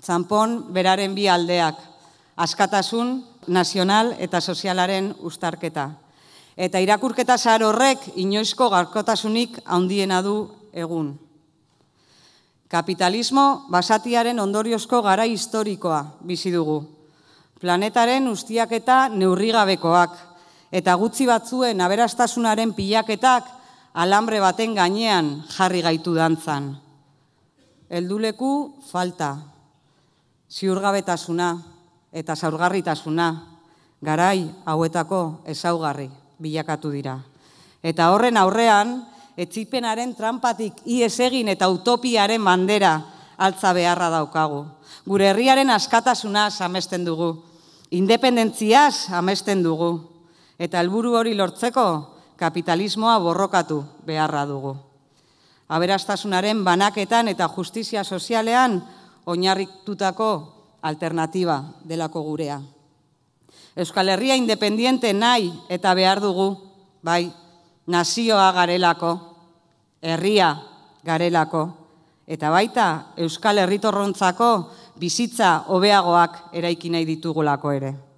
Zanpon beraren bi aldeak, askatasun, nazional eta sozialaren uztarketa. Eta irakurketa zahar horrek inoizko gaurkotasunik handiena du egun. Kapitalismo basatiaren ondoriozko garai historikoa bizi dugu. Planetaren ustiaketa neurrigabekoak eta gutxi batzuen aberastasunaren pilaketak alambre baten gainean jarri gaitu dantzan. Helduleku falta, ziurgabetasuna eta zaurgarritasuna garai hauetako ezaugarri bilakatu dira. Eta horren aurrean, etsipenaren trampatik ihes egin eta utopiaren bandera altza beharra daukagu. Gure herriaren askatasunaz amesten dugu, independentziaz amesten dugu, eta helburu hori lortzeko kapitalismoa borrokatu beharra dugu. Aberastasunaren banaketan eta justizia sozialean oinarritutako alternatiba delako gurea. Euskal Herria independiente nahi eta behar dugu, bai, nazioa garelako, herria garelako, eta baita Euskal Herritarrontzako bizitza hobeagoak eraiki nahi ditugulako ere.